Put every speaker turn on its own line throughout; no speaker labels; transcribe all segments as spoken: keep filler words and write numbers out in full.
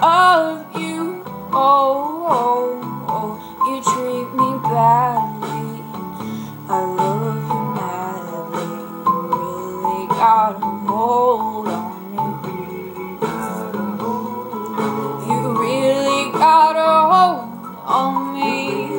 of you. Oh, oh, oh, you treat me badly. I love you madly. You really got a hold on me. You really got a hold on me.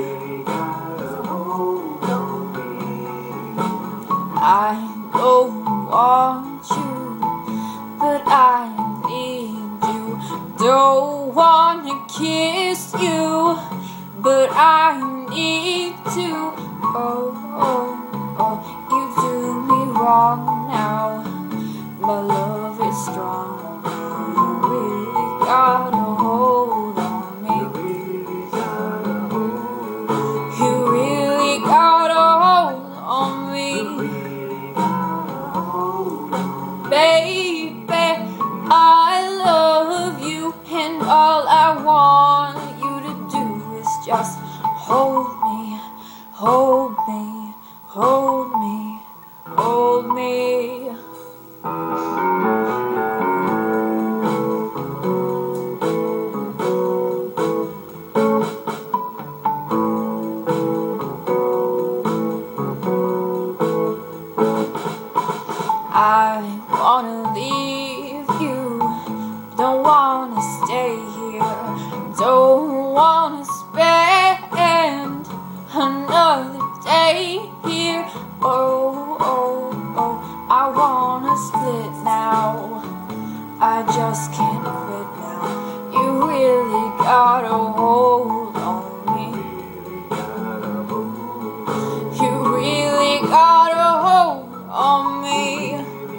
I don't want you, but I need you. Don't wanna kiss you, but I need to. Oh, oh, oh, you do me wrong now. My love is strong. You really got a hold on me. You really got a hold on me. Baby, I love you, and all I want you to do is just hold me, hold me, hold me, hold me. I wanna leave you, don't wanna stay here, don't wanna spend another day here. Oh, oh, oh, I wanna split now, I just can't quit now. You really got a hold on me. You really got a hold on me.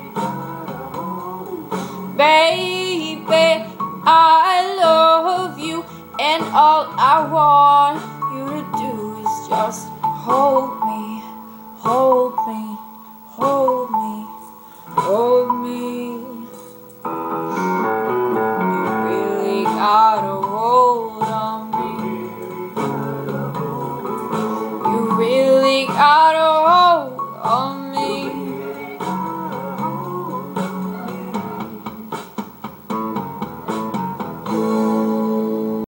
Baby, I love you, and all I want you to do is just hold me, hold me, hold me, hold me. You really got a hold on me. You really got